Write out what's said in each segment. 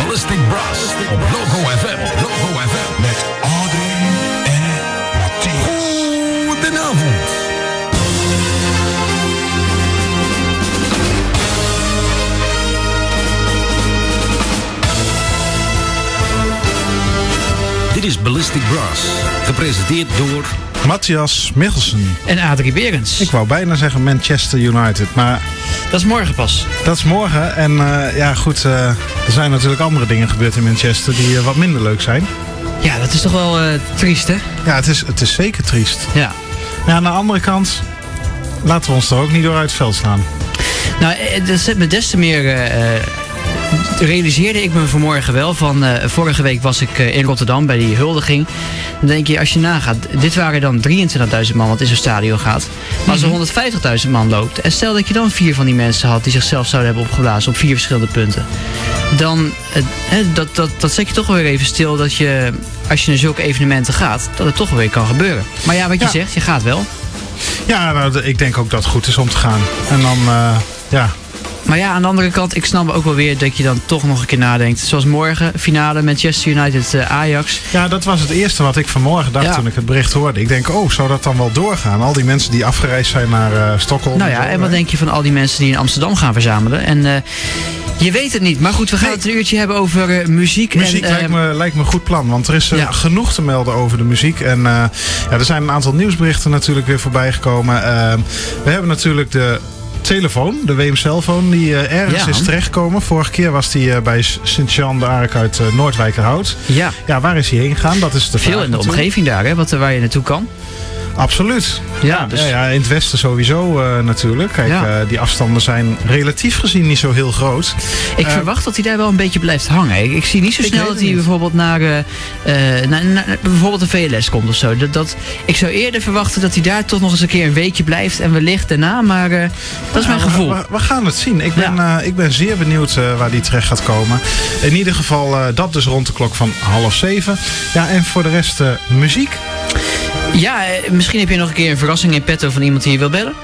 Ballistic Brass op Logo FM. Logo FM met Audrey en Matthias. Goedenavond. Dit is Ballistic Brass, gepresenteerd door Matthias Michelsen. En Adrie Berends. Ik wou bijna zeggen Manchester United, maar Dat is morgen pas. dat is morgen. En ja goed, er zijn natuurlijk andere dingen gebeurd in Manchester die wat minder leuk zijn. Ja, dat is toch wel triest, hè? Ja, het is zeker triest. Ja. Ja, aan de andere kant, laten we ons er ook niet door uit het veld slaan. Nou, dat zet me des te meer... realiseerde ik me vanmorgen wel van... vorige week was ik in Rotterdam bij die huldiging. Dan denk je, als je nagaat... Dit waren dan 23.000 man wat in zo'n stadion gaat. Maar als er 150.000 man loopt... En stel dat je dan 4 van die mensen had... die zichzelf zouden hebben opgeblazen op 4 verschillende punten. Dan dat zet je toch wel weer even stil... dat je, als je naar zulke evenementen gaat... dat het toch wel weer kan gebeuren. Maar ja, wat je zegt, je gaat wel. Ja, nou, ik denk ook dat het goed is om te gaan. En dan, ja... Maar ja, aan de andere kant, ik snap ook wel weer dat je dan toch nog een keer nadenkt. Zoals morgen, finale Manchester United Ajax. Ja, dat was het eerste wat ik vanmorgen dacht toen ik het bericht hoorde. Ik denk, zou dat dan wel doorgaan? Al die mensen die afgereisd zijn naar Stockholm. Nou ja, en wat denk je van al die mensen die in Amsterdam gaan verzamelen? En je weet het niet. Maar goed, we gaan het een uurtje hebben over muziek. Muziek lijkt me een goed plan. Want er is genoeg te melden over de muziek. En er zijn een aantal nieuwsberichten natuurlijk weer voorbij gekomen. We hebben natuurlijk de telefoon, de WM-cellfoon, die ergens is terechtgekomen. Vorige keer was die bij Sint-Jean de Ark uit Noordwijkerhout. Ja. Ja, waar is hij heen gegaan? Dat is de vraag. Veel in de omgeving daar, hè? Waar je naartoe kan. Absoluut. Ja, dus... ja, in het westen sowieso natuurlijk. Kijk, die afstanden zijn relatief gezien niet zo heel groot. Ik verwacht dat hij daar wel een beetje blijft hangen. Ik zie niet zo snel dat hij bijvoorbeeld naar bijvoorbeeld de VLS komt of zo. Ik zou eerder verwachten dat hij daar toch nog eens een keer een weekje blijft en wellicht daarna. Maar dat is mijn gevoel. We gaan het zien. Ik ben zeer benieuwd waar die terecht gaat komen. In ieder geval dat dus rond de klok van 6:30. Ja, en voor de rest muziek. Ja, misschien heb je nog een keer een verrassing in petto van iemand die je wil bellen?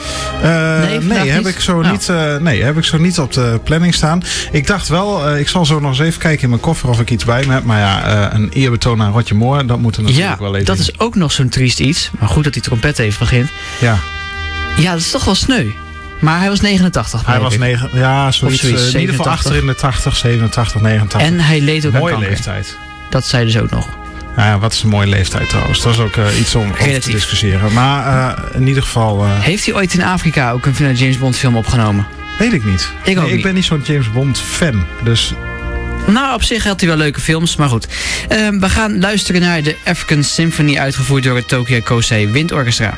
Nee, heb ik zo niet op de planning staan. Ik dacht wel, ik zal zo nog eens even kijken in mijn koffer of ik iets bij me heb. Maar ja, een eerbetoon aan Roger Moore, dat moet er natuurlijk wel even. Dat is ook nog zo'n triest iets. Maar goed dat die trompet even begint. Ja. Ja, dat is toch wel sneu. Maar hij was 89. Hij was zoiets. In ieder geval achter in de 80, 87, 89. En hij leed ook aan kanker. Mooie leeftijd. Dat zei dus ook nog. Nou ja, wat is een mooie leeftijd trouwens. Dat is ook iets om over te discussiëren. Maar in ieder geval... Heeft hij ooit in Afrika ook een James Bond film opgenomen? Weet ik niet. Ik ben niet zo'n James Bond fan. Dus... Nou, op zich had hij wel leuke films, maar goed. We gaan luisteren naar de African Symphony, uitgevoerd door het Tokyo Kosei Windorchestra.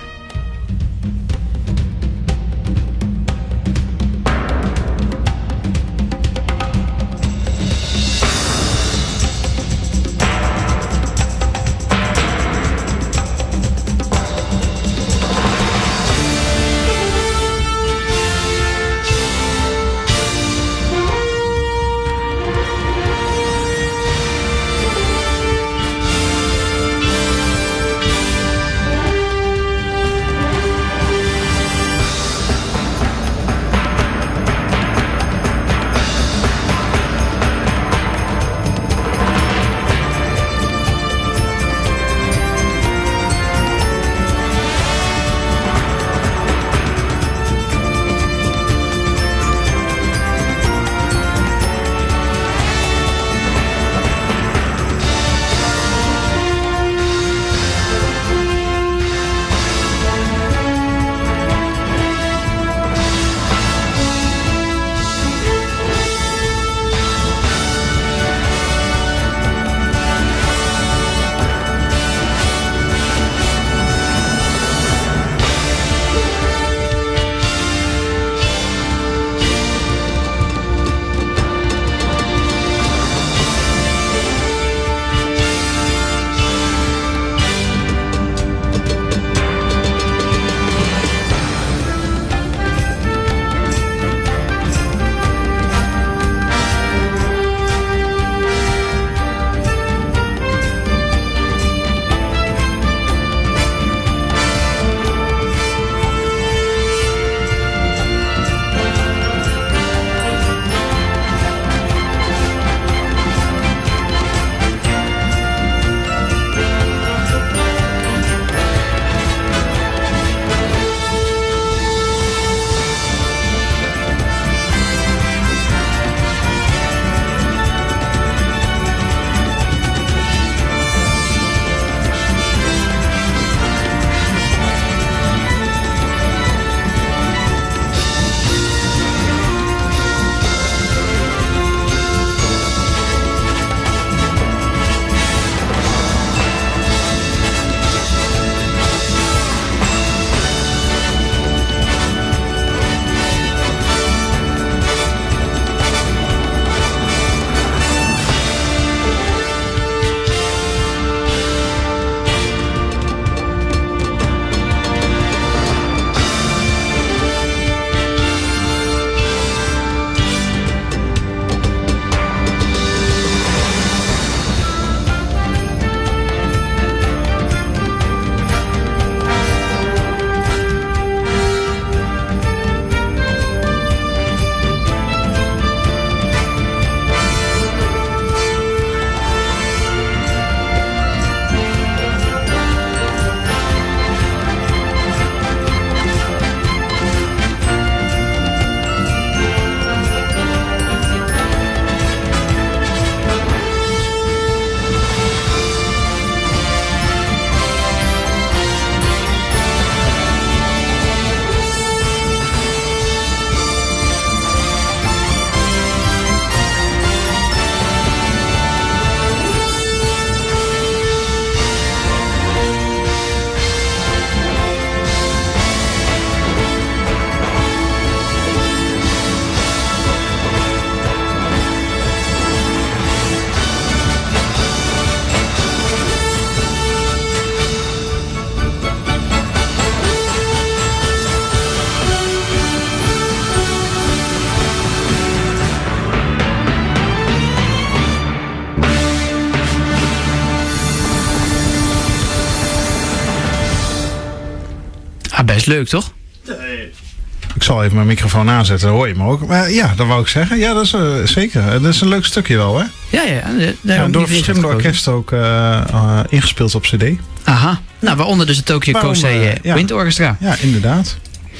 Best leuk, toch? Ik zal even mijn microfoon aanzetten, dan hoor je me ook. Maar ja, dat wou ik zeggen. Ja, dat is zeker. Dat is een leuk stukje wel, hè? Ja. Door verschillende orkesten ook ingespeeld op cd. Aha. Nou, waaronder dus het Tokyo Kosei Wind Orchestra. Ja, inderdaad.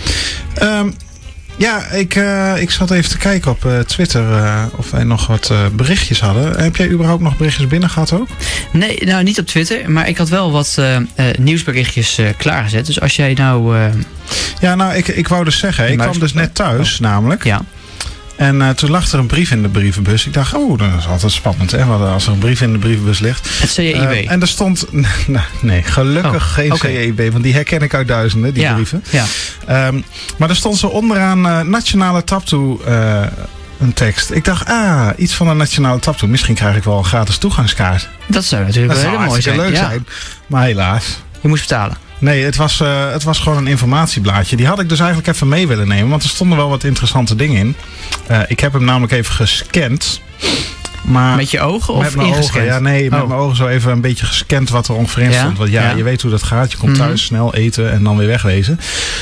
Ik zat even te kijken op Twitter of wij nog wat berichtjes hadden. Heb jij überhaupt nog berichtjes binnen gehad ook? Nee, nou niet op Twitter, maar ik had wel wat nieuwsberichtjes klaargezet. Dus als jij nou... ik wou dus zeggen, ik kwam dus net thuis namelijk. Ja. En toen lag er een brief in de brievenbus. Ik dacht, dat is altijd spannend, hè? Als er een brief in de brievenbus ligt. Het CEIB. En er stond... nee, gelukkig geen CEIB. Want die herken ik uit duizenden, die brieven. Ja. Maar er stond zo onderaan Nationale Taptoe een tekst. Ik dacht, iets van een Nationale Taptoe. Misschien krijg ik wel een gratis toegangskaart. Dat zou natuurlijk wel heel mooi zijn. leuk zijn. Maar helaas. Je moest betalen. Nee, het was gewoon een informatieblaadje. Die had ik dus eigenlijk even mee willen nemen. Want er stonden wel wat interessante dingen in. Ik heb hem namelijk even gescand. Maar met je ogen of met mijn ogen? Ja, nee, met mijn ogen zo even een beetje gescand wat er ongeveer in stond. Want je weet hoe dat gaat. Je komt thuis, snel eten en dan weer wegwezen.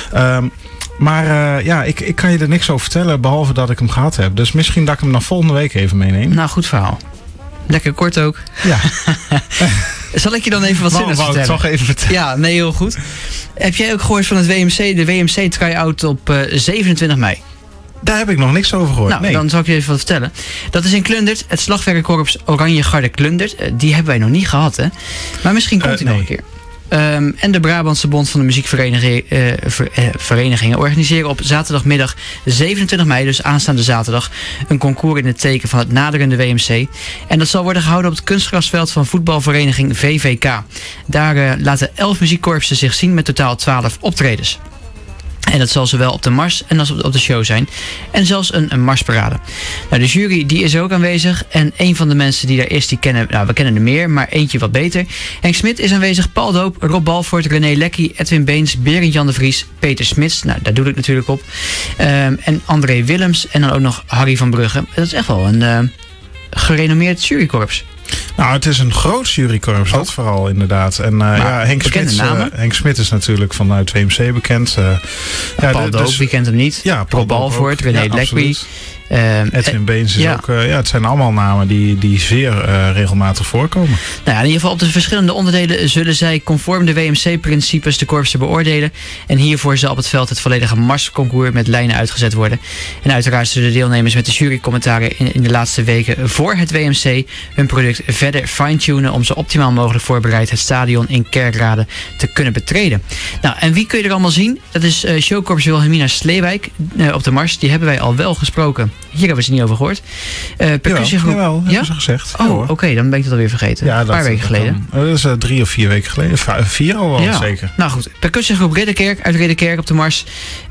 Ik kan je er niks over vertellen, behalve dat ik hem gehad heb. Dus misschien dat ik hem dan volgende week even meeneem. Nou, goed verhaal. Lekker kort ook. Ja. Zal ik je dan even wat zinnigs vertellen? Ik toch even vertellen. Ja, nee, heel goed. Heb jij ook gehoord van het WMC? De WMC try-out op 27 mei. Daar heb ik nog niks over gehoord. Nou, dan zal ik je even wat vertellen. Dat is in Klundert, het slagwerkerkorps Oranje Garde Klundert. Die hebben wij nog niet gehad, hè? Maar misschien komt hij nog een keer. En de Brabantse Bond van de Muziekverenigingen organiseren op zaterdagmiddag 27 mei, dus aanstaande zaterdag, een concours in het teken van het naderende WMC. En dat zal worden gehouden op het kunstgrasveld van voetbalvereniging VVK. Daar laten 11 muziekkorpsen zich zien met totaal 12 optredens. En dat zal zowel op de mars en als op de show zijn. En zelfs een marsparade. Nou, de jury die is ook aanwezig. En een van de mensen die daar is, die kennen... Nou, we kennen er meer, maar eentje wat beter. Henk Smit is aanwezig. Paul Doop, Rob Balvoort, René Lekkie, Edwin Beens, Berend Jan de Vries, Peter Smits. Nou, daar doe ik natuurlijk op. En André Willems. En dan ook nog Harry van Brugge. Dat is echt wel een gerenommeerd jurykorps. Nou, het is een groot jurykorps, dat vooral inderdaad. En Henk Smit is natuurlijk vanuit WMC bekend. Paul Doop, wie kent hem niet? Ja, Rob Balvoort, René Lekkie. Edwin Beens is ook... het zijn allemaal namen die zeer regelmatig voorkomen. Nou ja, in ieder geval op de verschillende onderdelen zullen zij conform de WMC-principes de korpsen beoordelen. En hiervoor zal op het veld het volledige marsconcours met lijnen uitgezet worden. En uiteraard zullen de deelnemers met de jurycommentaren in de laatste weken voor het WMC hun product verder fine-tunen om zo optimaal mogelijk voorbereid het stadion in Kerkrade te kunnen betreden. Nou, en wie kun je er allemaal zien? Dat is showkorps Wilhelmina Sleewijk op de mars. Die hebben wij al wel gesproken. Hier hebben we ze niet over gehoord. Percussiegroep. Jawel, hebben ze gezegd. Oh, oké, dan ben ik dat alweer vergeten. Ja, een paar weken geleden. Dat is 3 of 4 weken geleden. 4 al wel, zeker. Nou goed, percussiegroep Ridderkerk uit Ridderkerk op de mars.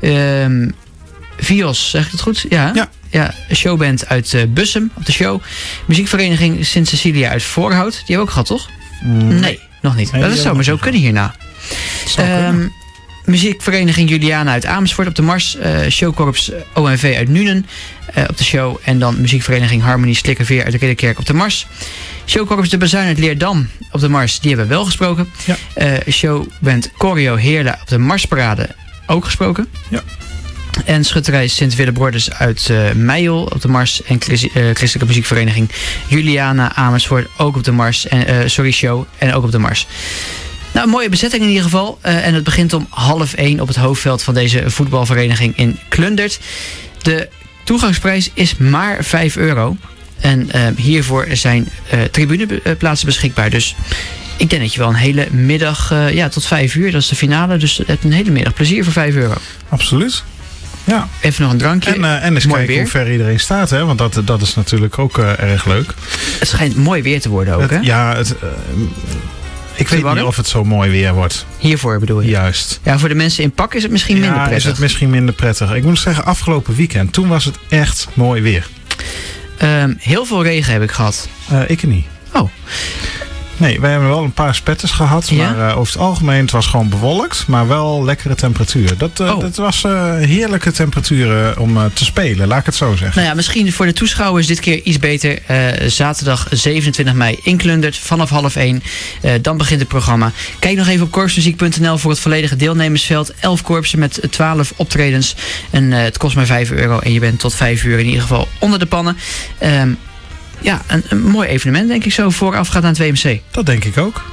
Vios, zeg ik het goed? Ja, een showband uit Bussum op de show. Muziekvereniging Sint Cecilia uit Voorhout. Die hebben we ook gehad, toch? Nee, nog niet. Nee, dat zou maar zo kunnen hierna. Muziekvereniging Juliana uit Amersfoort op de mars. Showkorps ONV uit Nuenen op de show. En dan muziekvereniging Harmonie Slikkerveer uit Ridderkerk op de mars. Showkorps De Bazuin uit Leerdam op de mars. Die hebben we wel gesproken. Ja. Showband Choreo Heerla op de marsparade ook gesproken. Ja. En schutterij Sint-Willebroeders uit Meijel op de mars. En christelijke muziekvereniging Juliana Amersfoort ook op de mars. Show en ook op de mars. Nou, een mooie bezetting in ieder geval. En het begint om 12:30 op het hoofdveld van deze voetbalvereniging in Klundert. De toegangsprijs is maar €5. En hiervoor zijn tribuneplaatsen beschikbaar. Dus ik denk dat je wel een hele middag, tot 5 uur, dat is de finale. Dus je hebt een hele middag plezier voor €5. Absoluut. Ja. Even nog een drankje. En eens kijken hoe ver iedereen staat, hè? Want dat is natuurlijk ook erg leuk. Het schijnt mooi weer te worden ook, hè? Ja, ik weet niet of het zo mooi weer wordt. Hiervoor bedoel je? Juist. Ja, voor de mensen in pak is het misschien minder prettig. Is het misschien minder prettig. Ik moet zeggen, afgelopen weekend, toen was het echt mooi weer. Heel veel regen heb ik gehad. Ik niet. Oh. Nee, wij hebben wel een paar spetters gehad. Ja? Maar over het algemeen, het was gewoon bewolkt. Maar wel lekkere temperatuur. Dat was heerlijke temperaturen om te spelen, laat ik het zo zeggen. Nou ja, misschien voor de toeschouwers dit keer iets beter. Zaterdag 27 mei in Klundert vanaf 12:30. Dan begint het programma. Kijk nog even op korpsmuziek.nl voor het volledige deelnemersveld. 11 korpsen met 12 optredens. En het kost maar €5. En je bent tot 5 uur in ieder geval onder de pannen. Ja, een mooi evenement denk ik zo voorafgaand aan het WMC. Dat denk ik ook.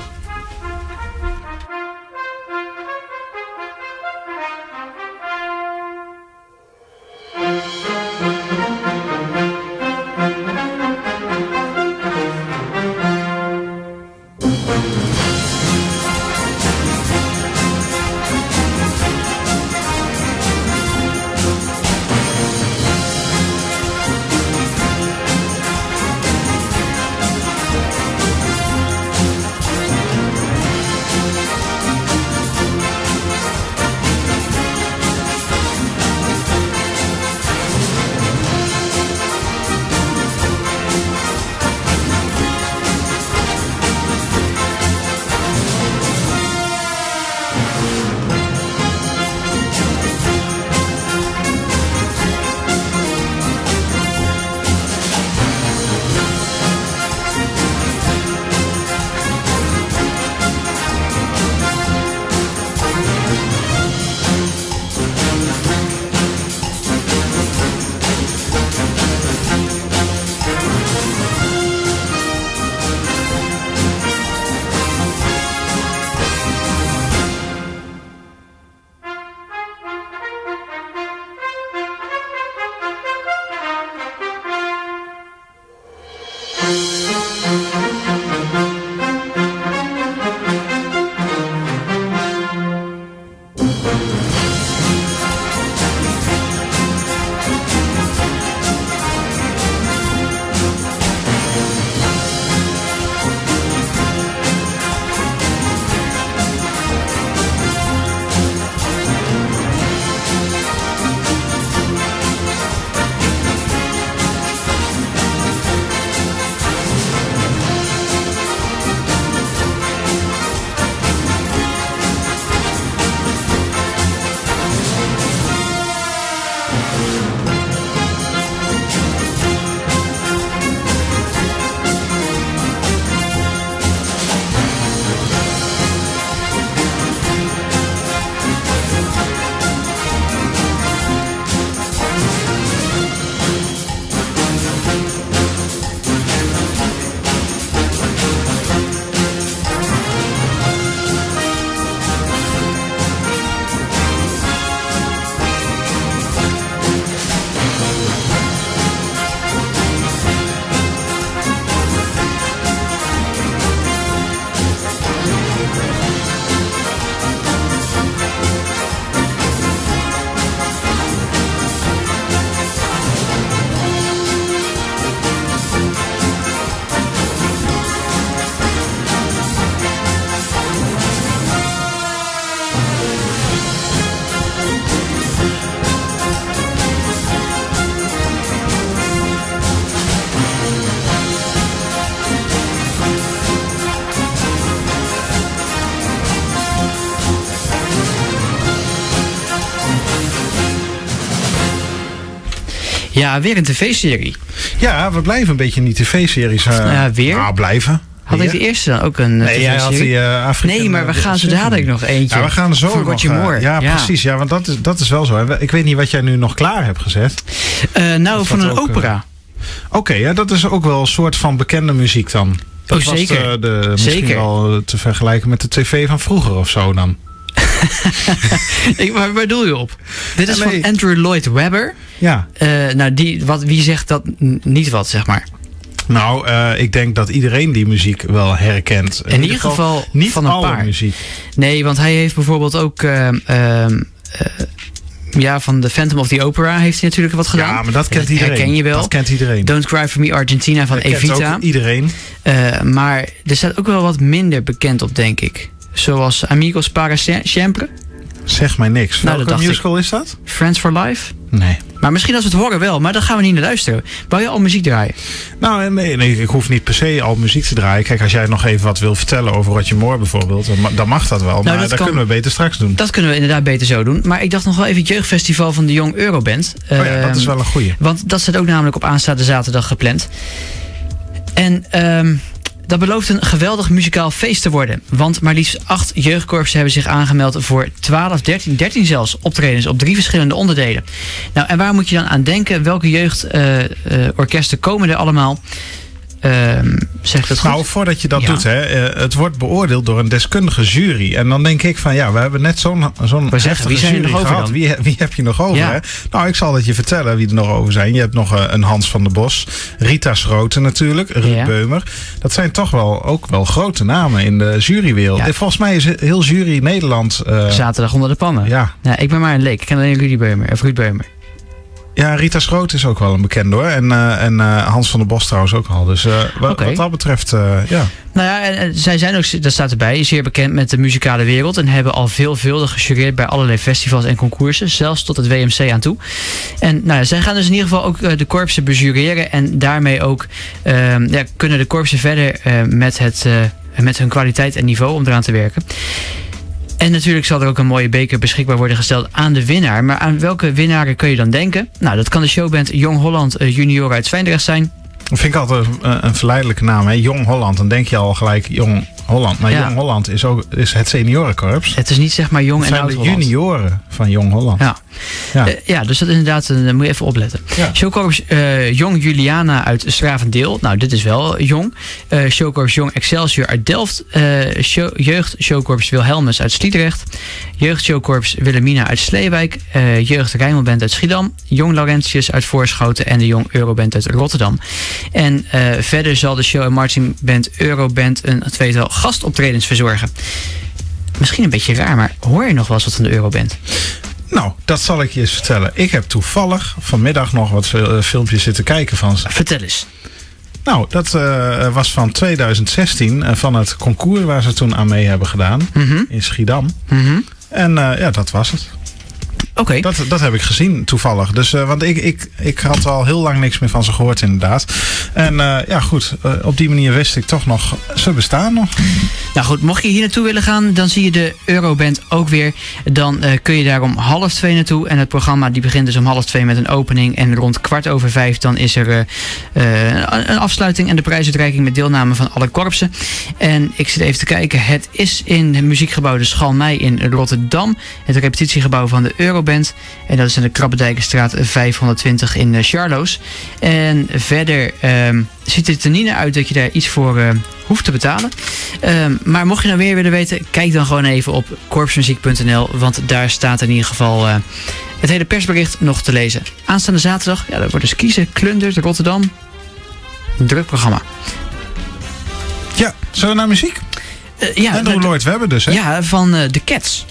Ja, weer een tv-serie. Ja, we blijven een beetje in die tv-series. Weer? Nou, blijven. Had ik de eerste dan ook een nee, jij had die Afrika. Nee, maar we gaan zo dadelijk nog eentje. Ja, we gaan er zo voor Roger Moore. Ja, precies. Ja, want dat is wel zo. Ik weet niet wat jij nu nog klaar hebt gezet. Nou, van een opera. Oké, ja, dat is ook wel een soort van bekende muziek dan. Dat was zeker. Misschien wel te vergelijken met de tv van vroeger of zo dan. Waar doe je op? Dit is van Andrew Lloyd Webber. Ja. Nou, wie zegt dat niet wat, zeg maar? Nou, ik denk dat iedereen die muziek wel herkent. In ieder geval niet van een alle paar. Muziek. Nee, want hij heeft bijvoorbeeld ook... van The Phantom of the Opera heeft hij natuurlijk wat gedaan. Ja, maar dat kent iedereen. Herken je wel. Dat kent iedereen. Don't Cry For Me Argentina van Evita. Kent ook iedereen. Maar er staat ook wel wat minder bekend op, denk ik. Zoals Amigos Para Siempre. Zeg mij niks. Nou, welke musical is dat? Friends for Life. Nee. Maar misschien als we het horen wel, maar dan gaan we niet naar luisteren. Wou je al muziek draaien? Nou, nee, ik hoef niet per se al muziek te draaien. Kijk, als jij nog even wat wil vertellen over Roger Moore bijvoorbeeld, dan mag dat wel. Maar dat kunnen we beter straks doen. Dat kunnen we inderdaad beter zo doen. Maar ik dacht nog wel even het jeugdfestival van de Young Euroband. Dat is wel een goeie. Want dat staat ook namelijk op aanstaande zaterdag gepland. En dat belooft een geweldig muzikaal feest te worden. Want maar liefst 8 jeugdkorpsen hebben zich aangemeld voor 12, 13 zelfs optredens op 3 verschillende onderdelen. Nou, en waar moet je dan aan denken? Welke jeugdorkesten komen er allemaal? Zeg dat goed? Nou, voordat je dat doet, het wordt beoordeeld door een deskundige jury. En dan denk ik van, we hebben net zo'n heftige jury gehad. Wie heb je nog over? Ja. Hè? Nou, ik zal het je vertellen wie er nog over zijn. Je hebt nog een Hans van der Bos, Rita Schroten natuurlijk, Ruud Beumer. Dat zijn toch ook wel grote namen in de jurywereld. Ja. Volgens mij is heel jury Nederland... zaterdag onder de pannen. Ja. Ik ben maar een leek. Ik ken alleen Ruud Beumer. Ja, Rita Schroot is ook wel een bekende hoor. En Hans van der Bos trouwens ook al. Dus wat dat betreft, ja. Nou ja, en zij zijn ook, dat staat erbij, zeer bekend met de muzikale wereld. En hebben al veelvuldig gejureerd bij allerlei festivals en concoursen. Zelfs tot het WMC aan toe. En zij gaan dus in ieder geval ook de korpsen bejureren. En daarmee ook kunnen de korpsen verder met hun kwaliteit en niveau om eraan te werken. En natuurlijk zal er ook een mooie beker beschikbaar worden gesteld aan de winnaar. Maar aan welke winnaren kun je dan denken? Nou, dat kan de showband Jong Holland Junior uit Zwijndrecht zijn. Dat vind ik altijd een verleidelijke naam, hè? Jong Holland. Dan denk je al gelijk Jong Holland. Maar Jong Holland is het seniorenkorps. Het is niet zeg maar Jong en Oud Holland. Het zijn de junioren van Jong Holland. Ja, dus dat inderdaad, dan moet je even opletten. Ja. Showkorps Jong Juliana uit Stravendeel. Nou, dit is wel jong. Showkorps Jong Excelsior uit Delft. Jeugd Showkorps Wilhelmus uit Sliedrecht. Jeugd Showkorps Wilhelmina uit Sleewijk. Jeugd Rijnmondband uit Schiedam. Jong Laurentius uit Voorschoten. En de Jong Euroband uit Rotterdam. En verder zal de show en marching band Euroband een tweetal gastoptredens verzorgen. Misschien een beetje raar, maar hoor je nog wel eens wat van de Euroband? Nou, dat zal ik je eens vertellen. Ik heb toevallig vanmiddag nog wat filmpjes zitten kijken van ze. Vertel eens. Nou, dat was van 2016, van het concours waar ze toen aan mee hebben gedaan. In Schiedam. En dat was het. Okay. Dat heb ik gezien toevallig. Dus, want ik had al heel lang niks meer van ze gehoord inderdaad. En goed, op die manier wist ik toch nog, ze bestaan nog. Nou goed, mocht je hier naartoe willen gaan, dan zie je de Euroband ook weer. Dan kun je daar om 1:30 naartoe. En het programma die begint dus om 2:30 met een opening. En rond 4:15 dan is er een afsluiting en de prijsuitreiking met deelname van alle korpsen. En ik zit even te kijken. Het is in het muziekgebouw de Schalmei in Rotterdam. Het repetitiegebouw van de Euroband. En dat is in de Krabbedijkenstraat 520 in Charloes. En verder ziet het er niet naar uit dat je daar iets voor hoeft te betalen. Maar mocht je nou weer willen weten, kijk dan gewoon even op korpsmuziek.nl. Want daar staat in ieder geval het hele persbericht nog te lezen. Aanstaande zaterdag, dat wordt dus kiezen. Klundert, Rotterdam. Een druk programma. Ja, zullen we naar muziek? Andrew Lloyd Webber dus, hè? Ja, van The Cats.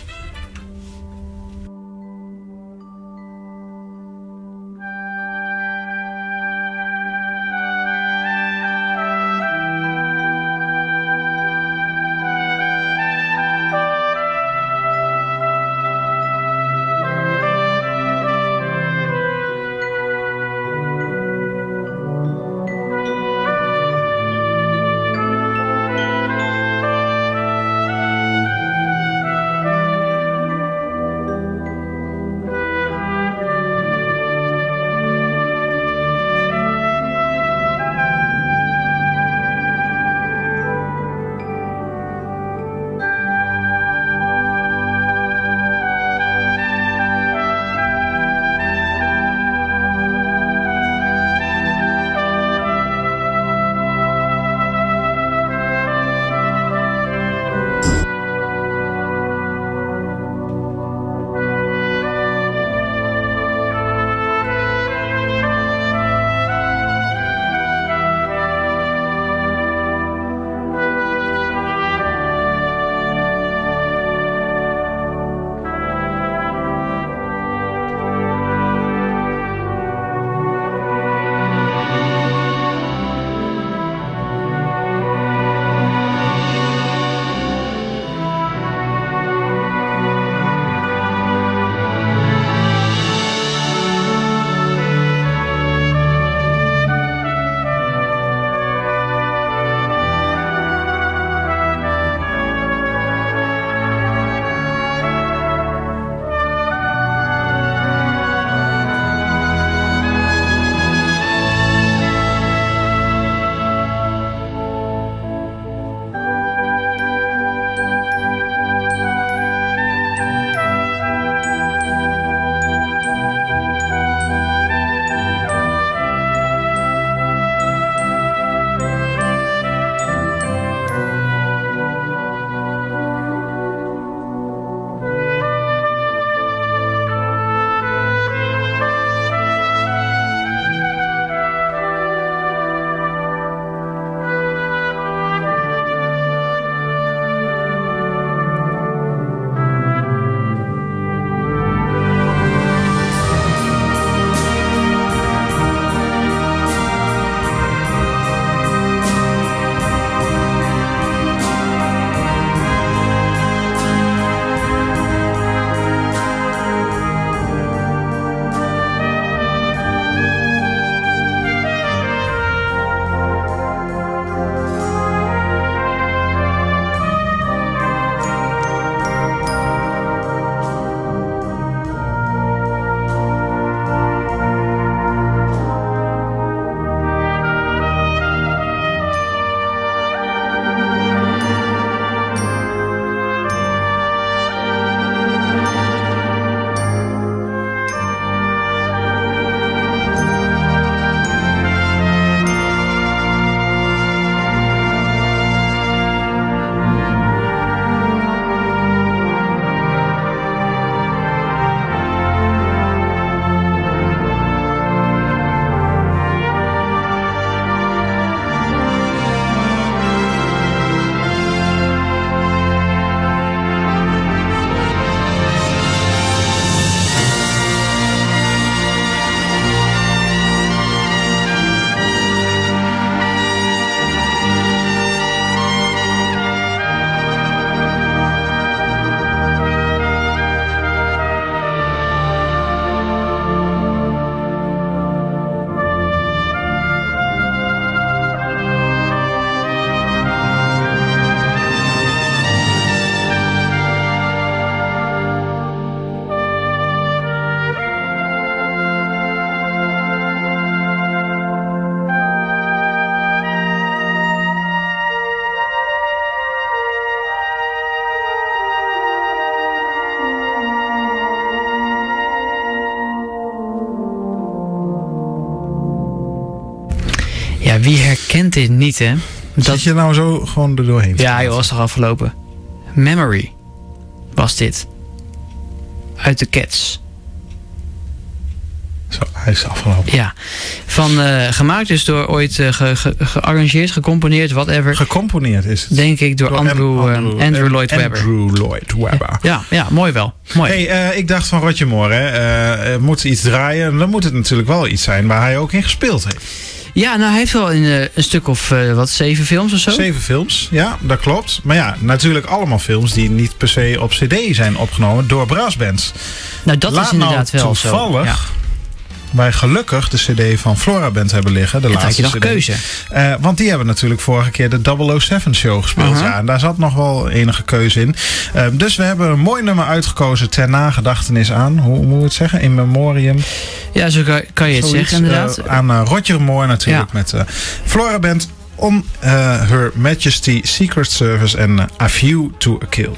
Ja, wie herkent dit niet, hè? Zit je nou zo gewoon er doorheen? Ja, joh, was toch afgelopen. Memory was dit. Uit de Cats. Zo, hij is afgelopen. Ja. Gemaakt dus door ooit gearrangeerd, gecomponeerd, whatever. Gecomponeerd is het. Denk ik door Andrew Lloyd Webber. Andrew Lloyd Webber. Ja, mooi wel. Mooi. Hey, ik dacht van Roger Moore, hè, moet iets draaien. Dan moet het natuurlijk wel iets zijn waar hij ook in gespeeld heeft. Ja, nou hij heeft wel in een stuk of 7 films of zo. 7 films, ja, dat klopt. Maar ja, natuurlijk allemaal films die niet per se op cd zijn opgenomen door brassbands. Nou, dat is inderdaad wel zo. Toevallig wij gelukkig de cd van Flora Band hebben liggen. De laatste had je nog keuze. Want die hebben natuurlijk vorige keer de 007 show gespeeld. Ja, en daar zat nog wel enige keuze in. Dus we hebben een mooi nummer uitgekozen ter nagedachtenis aan. Hoe moet je het zeggen? In memoriam. Ja, zo kan je het zeggen inderdaad. Aan Roger Moore natuurlijk met Flora Band. On Her Majesty Secret Service en A View to a Kill.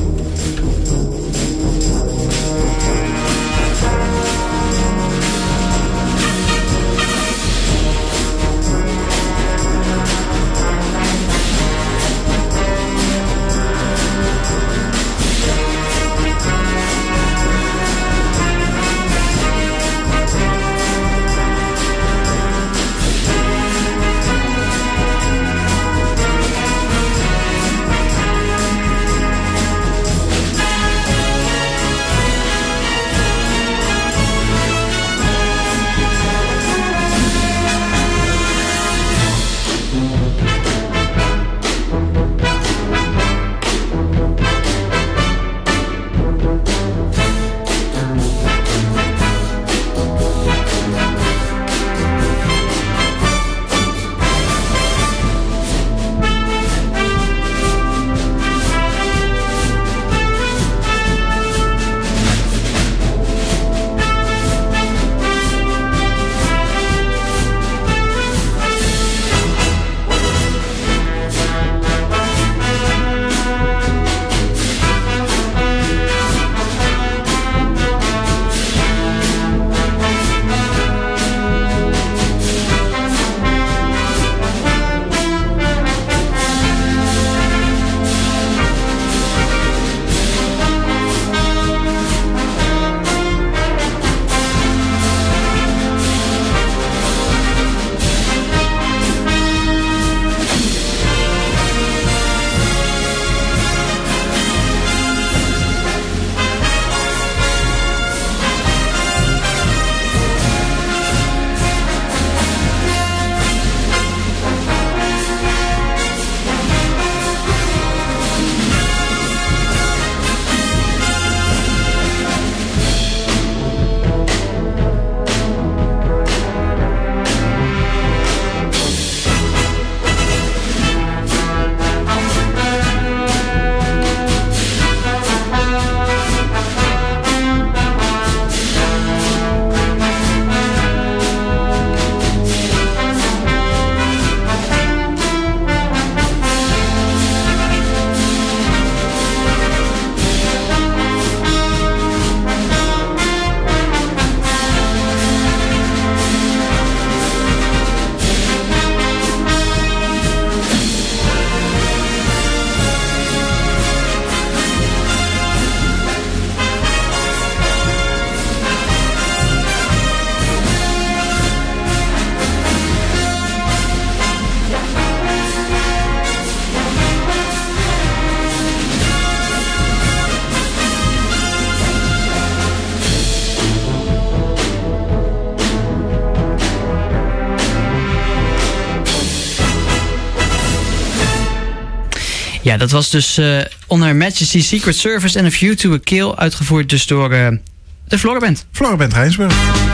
Ja, dat was dus On Her Majesty Secret Service and A View to a Kill, uitgevoerd dus door de Flora Band. Flora Band Rijnsburg.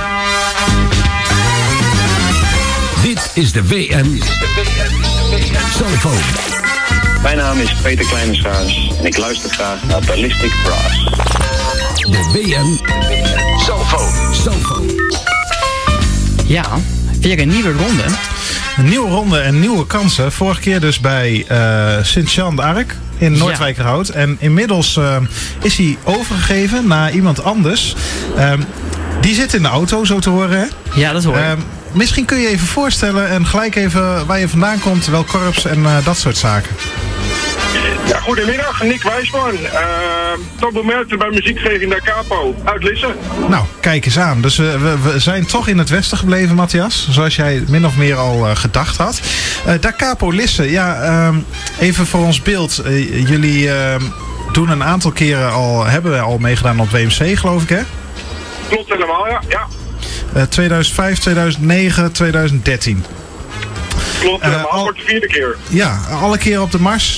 Dit is de WM Telefoon. Mijn naam is Peter Kleineschaars en ik luister graag naar Ballistic Brass. De WM Telefoon. Ja, weer een nieuwe ronde. Een nieuwe ronde en nieuwe kansen. Vorige keer dus bij Sint-Jean d'Arc in Noordwijkerhout. En inmiddels is hij overgegeven naar iemand anders. Die zit in de auto, zo te horen. Hè? Ja, dat hoor ik. misschien kun je even voorstellen en gelijk even waar je vandaan komt, welk korps en dat soort zaken. Ja, goedemiddag, Nick Wijsman. Tot bemerkte bij muziekgeving Da Capo uit Lisse. Nou, kijk eens aan. Dus we zijn toch in het westen gebleven, Matthias. Zoals jij min of meer al gedacht had. Da Capo Lisse, ja, even voor ons beeld. Jullie doen een aantal keren hebben we al meegedaan op WMC, geloof ik, hè? Klopt helemaal, ja. 2005, 2009, 2013. Klopt helemaal, voor de 4e keer. Ja, alle keren op de Mars.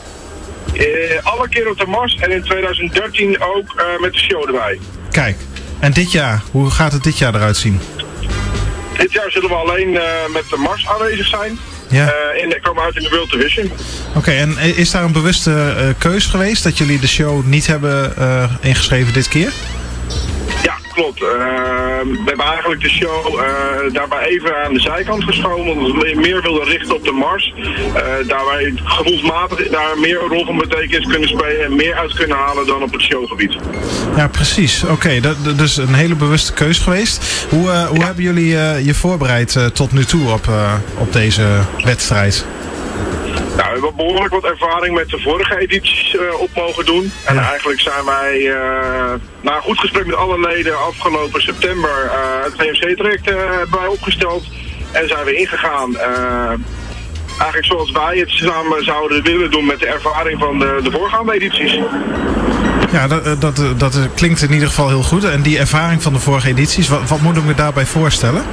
Alle keer op de Mars en in 2013 ook met de show erbij. Kijk, en dit jaar, hoe gaat het dit jaar eruit zien? Dit jaar zullen we alleen met de Mars aanwezig zijn. Ja. En komen uit in de World Division. Oké, en is daar een bewuste keus geweest dat jullie de show niet hebben ingeschreven dit keer? Ja, klopt. We hebben eigenlijk de show daarbij even aan de zijkant geschoven, omdat we meer wilden richten op de Mars. Daar wij gevoelsmatig daar meer een rol van betekenis kunnen spelen en meer uit kunnen halen dan op het showgebied. Ja, precies. Oké, dat is een hele bewuste keus geweest. Hoe hebben jullie je voorbereid tot nu toe op deze wedstrijd? Nou, we hebben behoorlijk wat ervaring met de vorige edities op mogen doen. En eigenlijk zijn wij na een goed gesprek met alle leden afgelopen september het VMC-traject hebben wij opgesteld. En zijn we ingegaan eigenlijk zoals wij het samen zouden willen doen met de ervaring van de voorgaande edities. Ja, dat klinkt in ieder geval heel goed. En die ervaring van de vorige edities, wat moet ik me daarbij voorstellen?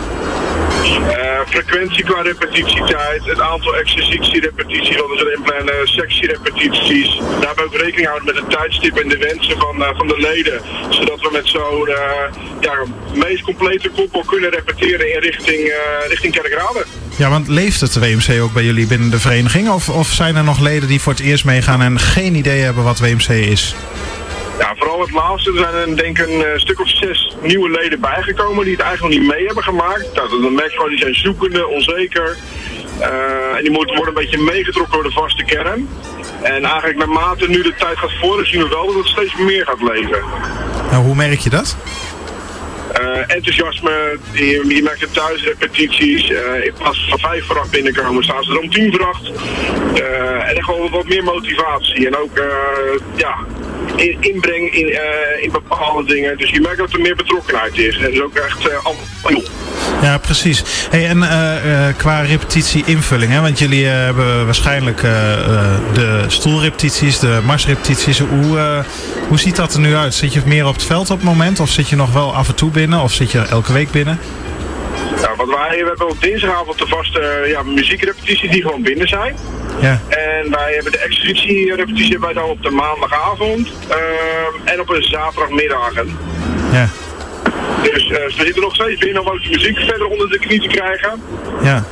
Frequentie qua repetitietijd, het aantal exercitierepetities, dat is er inplannen, sectierepetities. Daar hebben we ook rekening houden met het tijdstip en de wensen van de leden. Zodat we met zo'n meest complete koppel kunnen repeteren in richting Kerkrade. Ja, want leeft het de WMC ook bij jullie binnen de vereniging? Of zijn er nog leden die voor het eerst meegaan en geen idee hebben wat WMC is? Ja, vooral het laatste. Er zijn denk ik een stuk of 6 nieuwe leden bijgekomen die het eigenlijk nog niet mee hebben gemaakt. Nou, dan merk je gewoon, die zijn zoekende, onzeker. En die worden een beetje meegetrokken door de vaste kern. En eigenlijk naarmate nu de tijd gaat vorderen, zien we wel dat het steeds meer gaat leven. Nou, hoe merk je dat? Enthousiasme, je merkt het thuis, repetities. In plaats van 5 voor 8 binnenkomen staan ze er om 10 voor 8. En echt gewoon wat meer motivatie. En ook inbreng in bepaalde dingen. Dus je merkt dat er meer betrokkenheid is. En dat is ook echt Ja, precies. Hey, en qua repetitie-invulling, hè? Want jullie hebben waarschijnlijk de stoelrepetities, de marsrepetities. Hoe ziet dat er nu uit? Zit je meer op het veld op het moment? Of zit je nog wel af en toe binnen? Of zit je elke week binnen? Nou, we hebben op dinsdagavond de vaste muziekrepetities die gewoon binnen zijn. Ja. En wij hebben de exercitierepetitie dan op de maandagavond en op een zaterdagmiddagen. Ja. Dus we zitten nog steeds binnen om ook de muziek verder onder de knie te krijgen. Ja.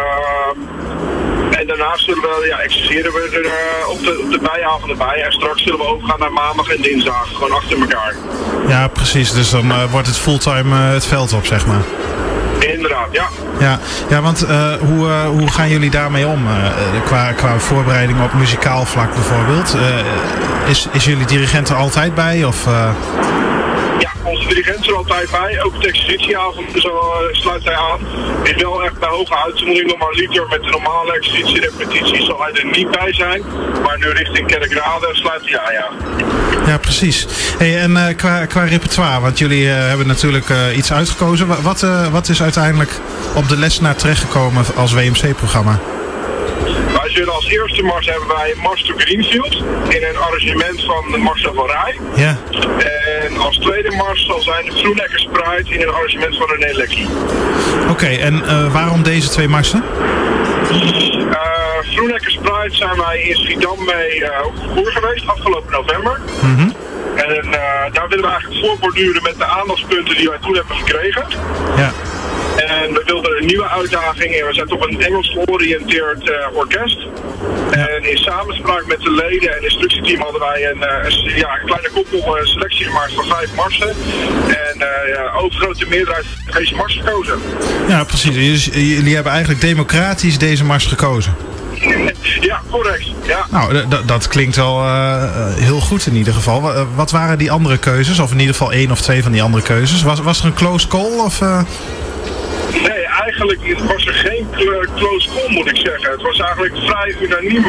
En daarnaast zullen we, exerceren we er op de bijavonden bij. En straks zullen we overgaan naar maandag en dinsdag. Gewoon achter elkaar. Ja, precies. Dus dan wordt het fulltime het veld op, zeg maar. Inderdaad, ja. Ja, want hoe gaan jullie daarmee om? Qua voorbereiding op muzikaal vlak bijvoorbeeld. Is jullie dirigent er altijd bij? Of, Ja, onze dirigent is er altijd bij. Ook de exercitieavond sluit hij aan. Is wel echt bij hoge uitzondering. Normaliter met de normale exercitierepetities zal hij er niet bij zijn. Maar nu richting Kerkrade sluit hij aan, ja. Ja, precies. Hey, en qua repertoire, want jullie hebben natuurlijk iets uitgekozen. Wat is uiteindelijk op de lesnaar terechtgekomen als WMC-programma? Wij zullen als eerste mars hebben wij Mars to Greenfield in een arrangement van Marcel van Rij. Ja. En als tweede mars zal zijn de Vroeneckers Pride in een arrangement van René Lekkie. Oké, en waarom deze twee marsen? Vroeneckers Pride zijn wij in Schiedam mee op concours geweest afgelopen november. Mm-hmm. En daar willen we eigenlijk voorborduren met de aandachtspunten die wij toen hebben gekregen. Ja. En we wilden een nieuwe uitdaging en we zijn toch een Engels georiënteerd orkest. Ja. En in samenspraak met de leden en instructieteam hadden wij een kleine koppel selectie gemaakt van 5 marsen. En overgrote meerderheid heeft deze mars gekozen. Ja, precies. Dus jullie hebben eigenlijk democratisch deze mars gekozen. Ja, correct. Ja. Nou, dat klinkt wel heel goed in ieder geval. Wat waren die andere keuzes? Of in ieder geval 1 of 2 van die andere keuzes? Was er een close call? Of, Nee, eigenlijk eigenlijk was er geen close call, moet ik zeggen. Het was eigenlijk vrij unaniem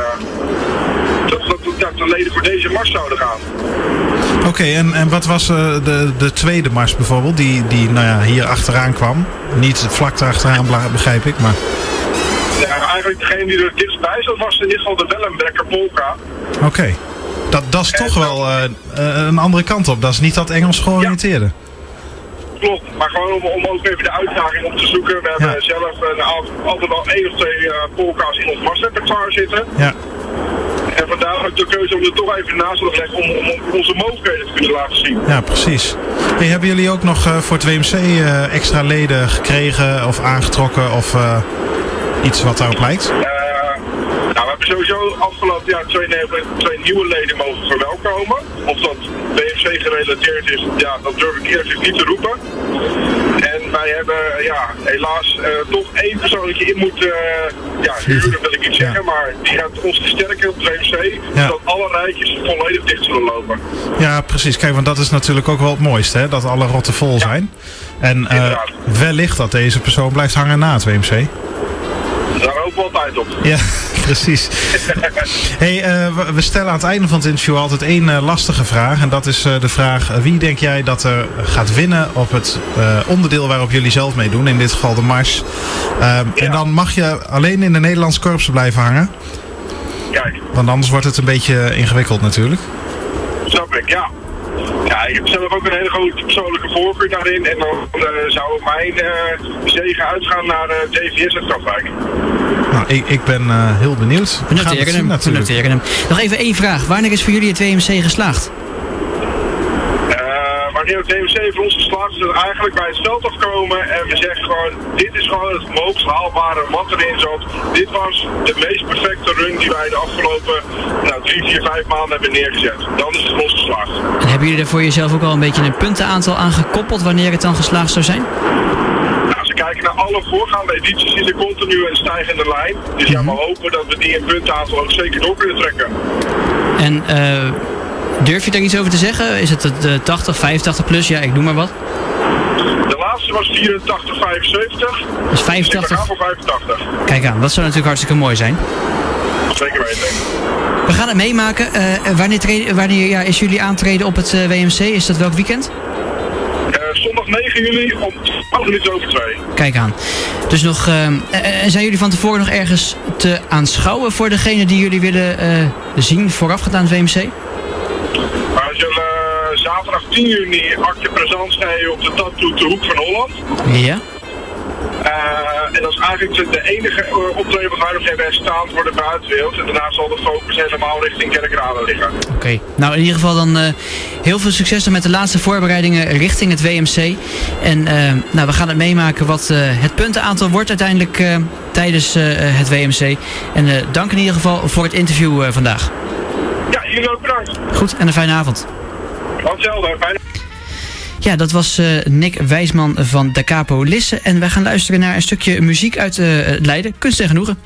dat de leden voor deze mars zouden gaan. Oké, en wat was de tweede mars bijvoorbeeld, die nou ja, hier achteraan kwam? Niet vlak achteraan, begrijp ik, maar... Ja, eigenlijk degene die er dichtstbij zat was in dit geval de Wellenbecker Polka. Oké. Dat is toch wel een andere kant op. Dat is niet dat Engels georiënteerde. Ja. Klopt, maar gewoon om ook even de uitdaging op te zoeken. We hebben zelf altijd al 1 of 2 polka's in ons marsrepertoire zitten. Ja. En vandaar ook de keuze om er toch even naast te leggen om onze mogelijkheden te kunnen laten zien. Ja, precies. Hey, hebben jullie ook nog voor het WMC extra leden gekregen of aangetrokken of iets wat daarop lijkt? Nou, we hebben sowieso afgelopen jaar 2 nieuwe leden mogen verwelkomen. Of dat WMC gerelateerd is, ja, dat durf ik eerlijk niet te roepen. En wij hebben helaas toch 1 persoonlijke in moeten huren, wil ik niet zeggen. Maar die gaat ons versterken op het WMC, zodat alle rijtjes volledig dicht zullen lopen. Ja, precies. Kijk, want dat is natuurlijk ook wel het mooiste, hè? Dat alle rotten vol zijn. En wellicht dat deze persoon blijft hangen na het WMC. Daar hopen we altijd op. Ja, precies. Hey, we stellen aan het einde van het interview altijd 1 lastige vraag. En dat is de vraag, wie denk jij dat er gaat winnen op het onderdeel waarop jullie zelf meedoen? In dit geval de mars. En dan mag je alleen in de Nederlandse korpsen blijven hangen. Kijk. Want anders wordt het een beetje ingewikkeld natuurlijk. Snap ik, ja. Ja, ik heb zelf ook een hele grote persoonlijke voorkeur daarin. En dan zou mijn zegen uitgaan naar DVS en Katwijk. Nou, ik ben heel benieuwd. We noteren hem. Nog even 1 vraag. Wanneer is voor jullie het WMC geslaagd? Wanneer het WMC voor ons geslaagd is, dat eigenlijk bij het veld afkomen en we zeggen gewoon, dit is gewoon het hoogst haalbare wat erin zat. Dit was de meest perfecte run die wij de afgelopen 3, 4, 5 maanden hebben neergezet. Dan is het voor ons geslaagd. En hebben jullie er voor jezelf ook al een beetje een puntenaantal aan gekoppeld wanneer het dan geslaagd zou zijn? Nou, als we kijken naar alle voorgaande edities is er continu een stijgende lijn. Dus ja, we hopen dat we die in puntenaantal ook zeker door kunnen trekken. En durf je daar iets over te zeggen? Is het de 80, 85 plus? Ja, ik noem maar wat. De laatste was 84, 75. Dus 85? Dus voor 85. Kijk aan, dat zou natuurlijk hartstikke mooi zijn. Zeker weten. We gaan het meemaken. Wanneer is jullie aantreden op het WMC? Is dat welk weekend? Zondag 9 juli om 12 minuten over 2. Kijk aan. Dus nog, zijn jullie van tevoren nog ergens te aanschouwen voor degene die jullie willen zien voorafgaand aan het WMC? We zullen zaterdag 10 juni acte présence geven op de Tattoo de Hoek van Holland. Ja. En dat is eigenlijk de enige optreden wat wij nog hebben staan voor de buitenwereld. En daarna zal de focus helemaal richting Kerkrade liggen. Oké. Nou, in ieder geval dan heel veel succes dan met de laatste voorbereidingen richting het WMC. En we gaan het meemaken wat het puntenaantal wordt uiteindelijk tijdens het WMC. En dank in ieder geval voor het interview vandaag. Ja, jullie ook bedankt. Goed, en een fijne avond. Hetzelfde, fijne. Ja, dat was Nick Wijsman van Da Capo Lisse. En wij gaan luisteren naar een stukje muziek uit Leiden. Kunst en genoegen.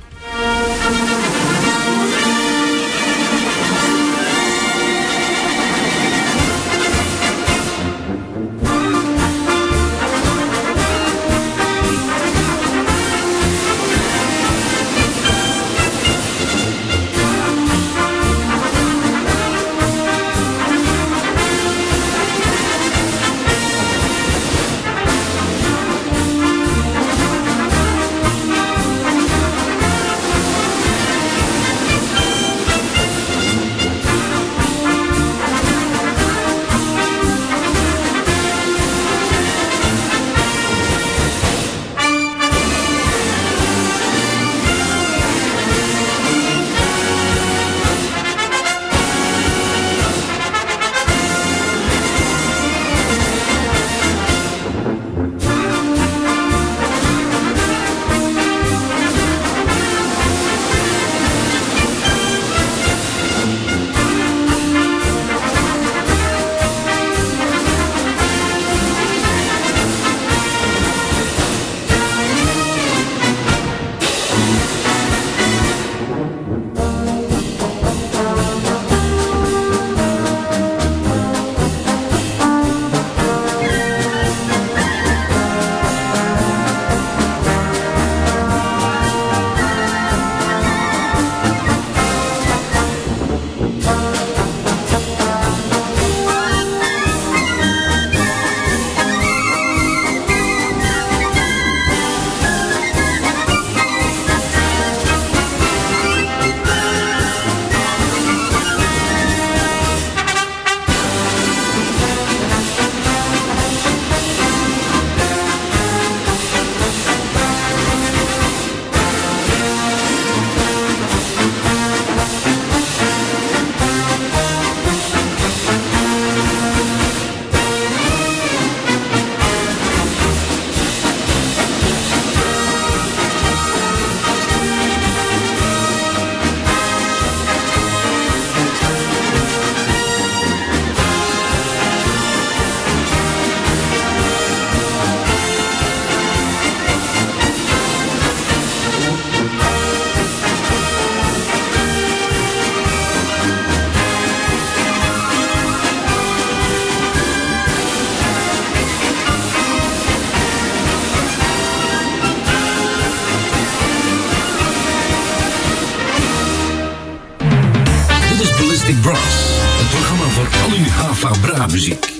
Brass. Het programma voor al uw Hafa Bra muziek.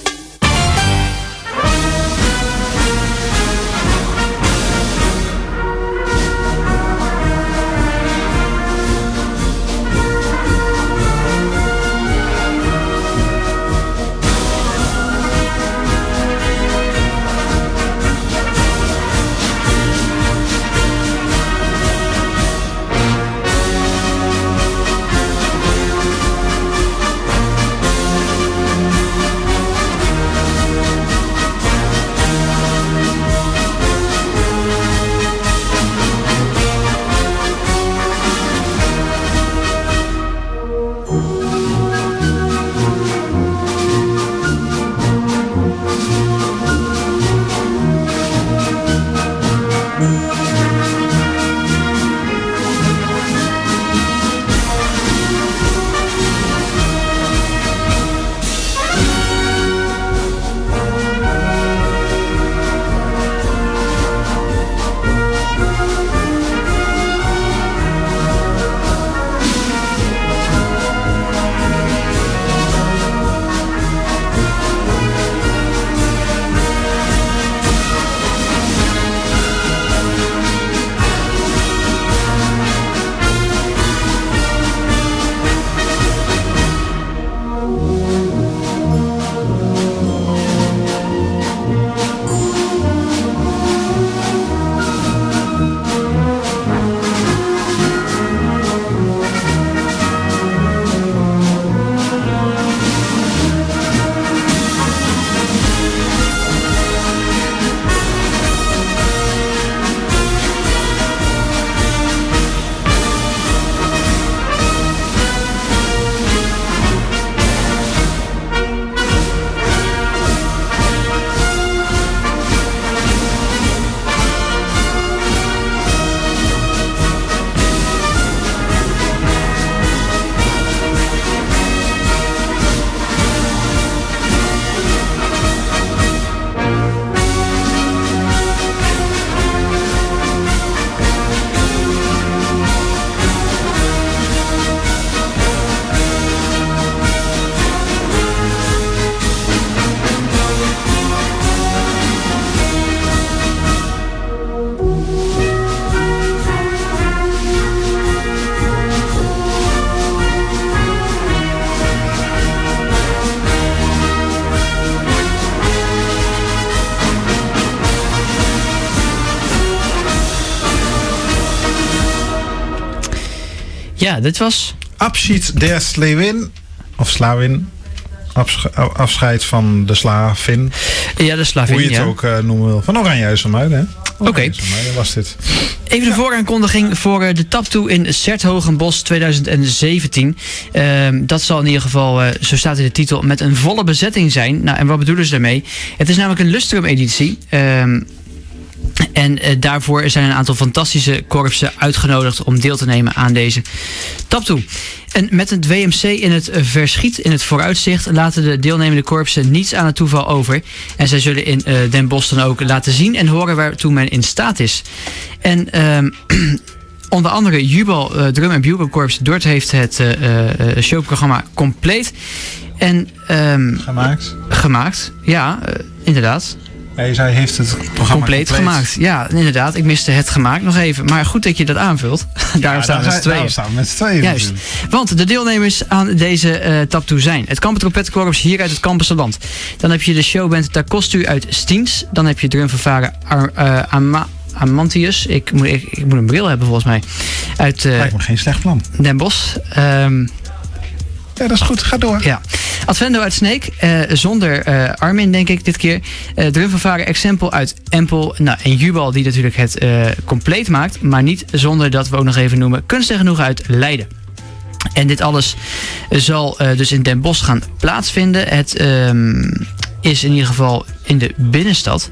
Ja, dit was... Abschied der Slawin. Of Slawin. Afscheid van de Slavin. Ja, de Slavin, hoe je het ook noemen wil. Van Oranje IJsselmuiden, hè? Oké. Was dit. Even de vooraankondiging voor de Taptoe in Zerthogenbosch 2017. Dat zal in ieder geval, zo staat in de titel, met een volle bezetting zijn. Nou, en wat bedoelen ze daarmee? Het is namelijk een Lustrum-editie. En daarvoor zijn een aantal fantastische korpsen uitgenodigd om deel te nemen aan deze Taptoe. En met het WMC in het verschiet, in het vooruitzicht, laten de deelnemende korpsen niets aan het toeval over. En zij zullen in Den Bosch dan ook laten zien en horen waartoe men in staat is. En onder andere Jubal Drum en Bugle Korps Dort heeft het showprogramma compleet. En, gemaakt, ja, inderdaad. Ja, zij heeft het programma compleet gemaakt. Ja, inderdaad. Ik miste het gemaakt nog even. Maar goed dat je dat aanvult. Daarom staan we met z'n tweeën. Juist. Want de deelnemers aan deze Taptoe zijn het Kampentrompetkorps hier uit het Kampense-land. Dan heb je de showband Takostu uit Stiens. Dan heb je drumvervaren Amantius. Ik moet een bril hebben volgens mij. Lijkt me geen slecht plan. Den Bosch. Ja, dat is goed. Ga door. Ja. Advendo uit Sneek. Zonder Armin, denk ik, dit keer. Drumvervaren Exempel uit Empel. Nou, en Jubal, die natuurlijk het compleet maakt. Maar niet zonder dat we ook nog even noemen Kunst en Genoegen uit Leiden. En dit alles zal dus in Den Bosch gaan plaatsvinden. Het is in ieder geval in de binnenstad.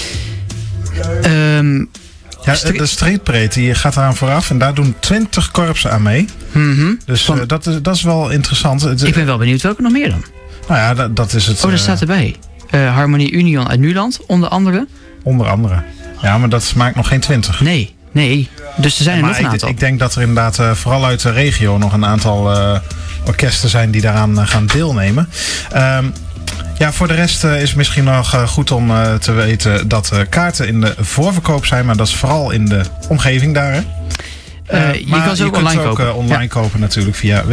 Ja, de Street Parade die gaat eraan vooraf en daar doen 20 korpsen aan mee. Mm-hmm. Dus dat is wel interessant. Ik ben wel benieuwd welke nog meer dan. Nou ja, dat is het. Oh, dat staat erbij. Harmonie Union uit Nuland, onder andere. Onder andere. Ja, maar dat maakt nog geen 20. Nee. Dus er zijn er nog een aantal. Ik denk dat er inderdaad vooral uit de regio nog een aantal orkesten zijn die daaraan gaan deelnemen. Ja, voor de rest is het misschien nog goed om te weten dat kaarten in de voorverkoop zijn. Maar dat is vooral in de omgeving daar, hè? Je kan ze ook online kopen. Online kopen natuurlijk via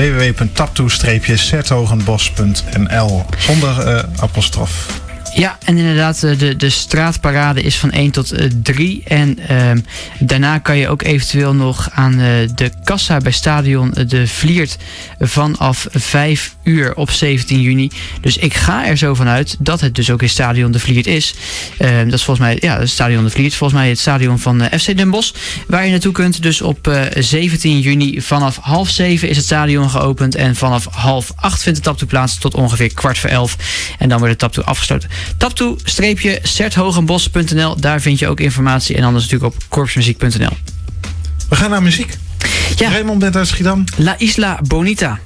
www.taptoe-sertogenbos.nl zonder apostrof. Ja, en inderdaad, de straatparade is van 1 tot 3. En daarna kan je ook eventueel nog aan de kassa bij Stadion de Vliert vanaf 5 uur op 17 juni. Dus ik ga er zo vanuit dat het dus ook in Stadion de Vliert is. Dat is volgens mij, ja, Stadion de Vliert, volgens mij het stadion van FC Den Bosch, waar je naartoe kunt. Dus op 17 juni vanaf 6:30 is het stadion geopend. En vanaf 7:30 vindt de taptoe plaats tot ongeveer 11:15. En dan wordt de taptoe afgesloten. Taptoe-serthogenbos.nl, daar vind je ook informatie. En anders natuurlijk op korpsmuziek.nl. We gaan naar muziek. Ja. Raymond bent uit Schiedam. La Isla Bonita.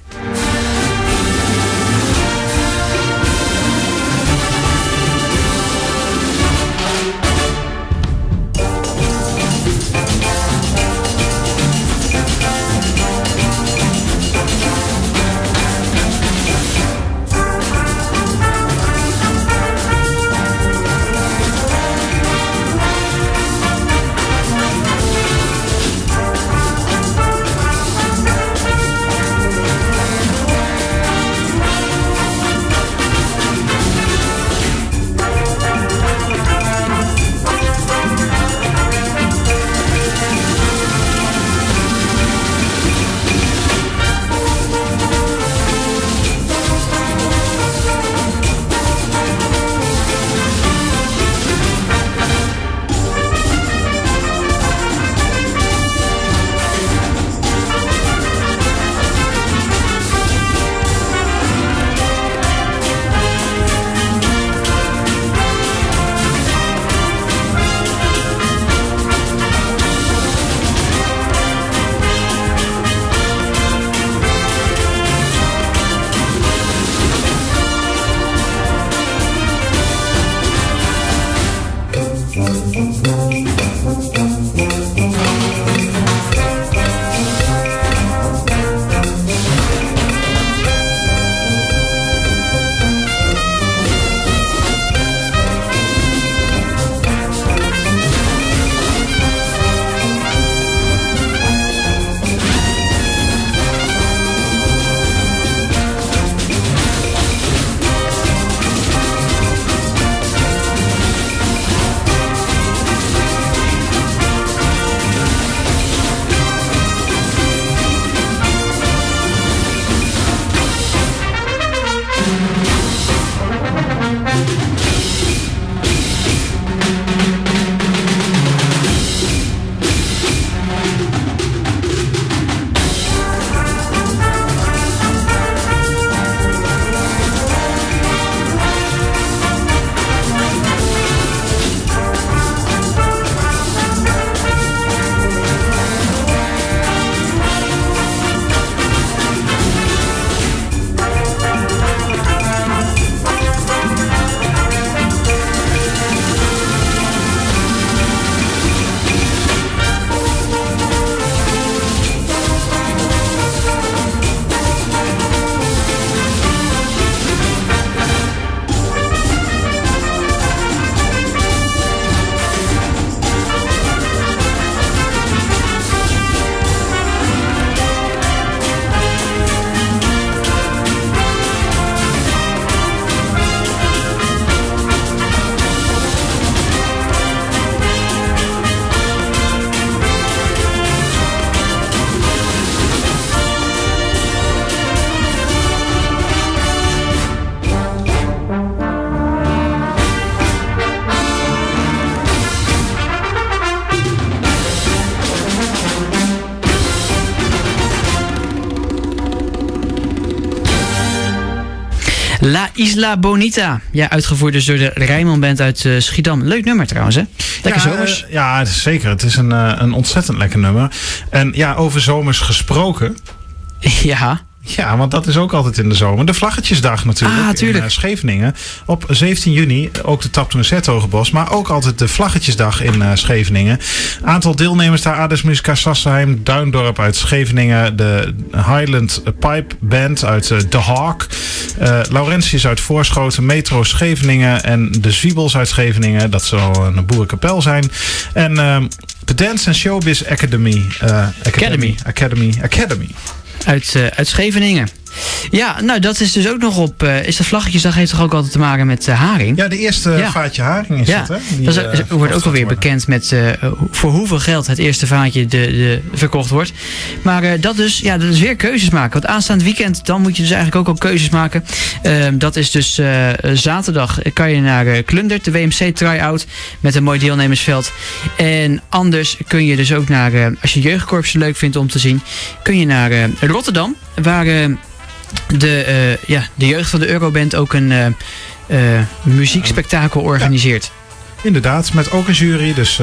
La Isla Bonita. Ja, uitgevoerd dus door de Raymond Band uit Schiedam. Leuk nummer trouwens, hè? Lekker zomers. Ja, zeker. Het is een ontzettend lekker nummer. En ja, over zomers gesproken. Ja. Ja, want dat is ook altijd in de zomer. De Vlaggetjesdag natuurlijk in Scheveningen. Op 17 juni ook de Tap to Hertogenbosch. Maar ook altijd de Vlaggetjesdag in Scheveningen. Aantal deelnemers daar: Ades Musica Sassenheim, Duindorp uit Scheveningen. De Highland Pipe Band uit De Hawk. Laurentius uit Voorschoten. Metro Scheveningen. En de Zwiebels uit Scheveningen. Dat zal een boerenkapel zijn. En de Dance and Showbiz Academy. Academy. Uit Scheveningen. Ja, nou dat is dus ook nog op... is de Vlaggetjesdag heeft toch ook altijd te maken met haring? Ja, de eerste vaatje haring is het, hè? Dat wordt ook alweer bekend met voor hoeveel geld het eerste vaatje verkocht wordt. Maar dat is weer keuzes maken. Want aanstaand weekend, dan moet je dus eigenlijk ook al keuzes maken. Dat is dus zaterdag kan je naar Klundert, de WMC try-out, met een mooi deelnemersveld. En anders kun je dus ook naar, als je jeugdkorpsen leuk vindt om te zien, kun je naar Rotterdam, waar... de jeugd van de Euroband ook een muziekspektakel organiseert. Inderdaad, met ook een jury. Dus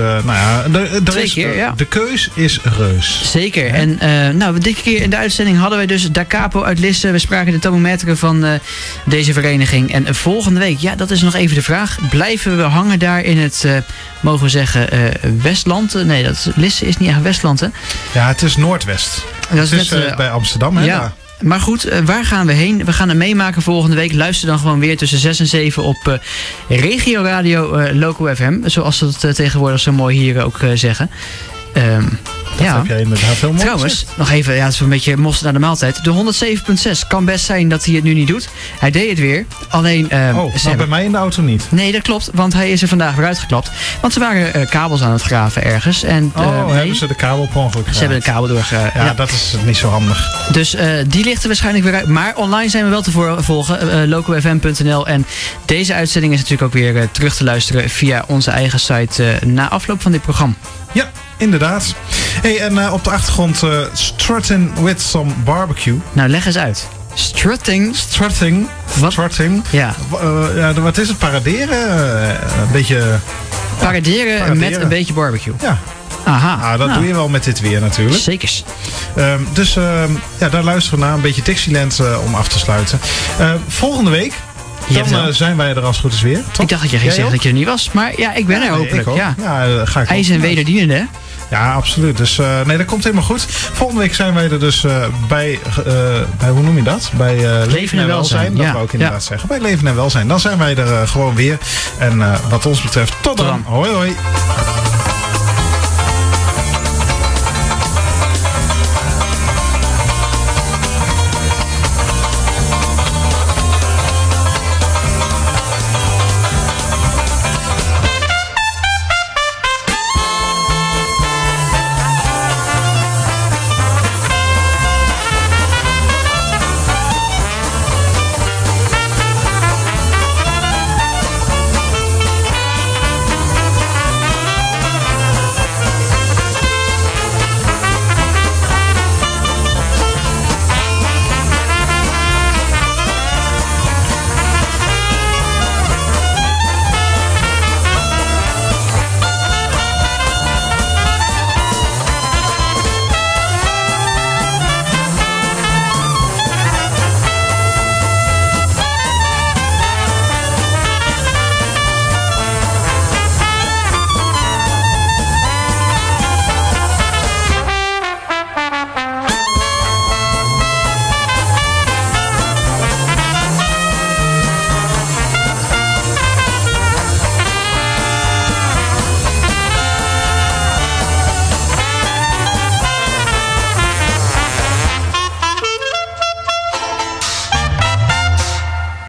de keus is reus. Zeker. Ja. En dit keer in de uitzending hadden wij dus Da Capo uit Lisse. We spraken de thermometeren van deze vereniging. En volgende week, ja, dat is nog even de vraag. Blijven we hangen daar in het, mogen we zeggen, Westland? Nee, Lisse is niet echt Westland, hè? Ja, het is Noordwest. Dat is net bij Amsterdam, hè? Ja. Maar goed, waar gaan we heen? We gaan het meemaken volgende week. Luister dan gewoon weer tussen 6 en 7 op Regio Radio Loco FM. Zoals ze het tegenwoordig zo mooi hier ook zeggen. Dat heb jij inderdaad heel mooi Trouwens, gezegd. nog even, het is een beetje mosterd naar de maaltijd. De 107.6 kan best zijn dat hij het nu niet doet. Hij deed het weer. Alleen... maar bij mij in de auto niet. Nee, dat klopt, want hij is er vandaag weer uitgeklapt. Want ze waren kabels aan het graven ergens. En, hebben ze de kabel op ongeluk geraakt? Ze hebben de kabel doorgegraven. Ja, dat is niet zo handig. Dus die ligt er waarschijnlijk weer uit. Maar online zijn we wel te volgen. locofm.nl. En deze uitzending is natuurlijk ook weer terug te luisteren via onze eigen site na afloop van dit programma. Ja, inderdaad. Hey, en op de achtergrond Strutting with some barbecue. Nou, leg eens uit. Strutting. Wat? Strutting. Ja. Wat is het? Paraderen? Een beetje... Paraderen met een beetje barbecue. Ja. Aha. Dat doe je wel met dit weer natuurlijk. Zekers. Dus daar luisteren we naar. Een beetje Dixieland om af te sluiten. Volgende week... Dan zijn wij er als het goed is weer. Toch? Ik dacht dat je ging zeggen dat je er niet was. Maar ja, ik ben er hopelijk. Ja. Ga ik IJs en wederdienende, hè? Ja, absoluut. Dus dat komt helemaal goed. Volgende week zijn wij er dus bij hoe noem je dat? Bij Leven en Welzijn. Dat wou ik inderdaad zeggen. Bij Leven en Welzijn. Dan zijn wij er gewoon weer. En wat ons betreft, tot dan. Hoi hoi.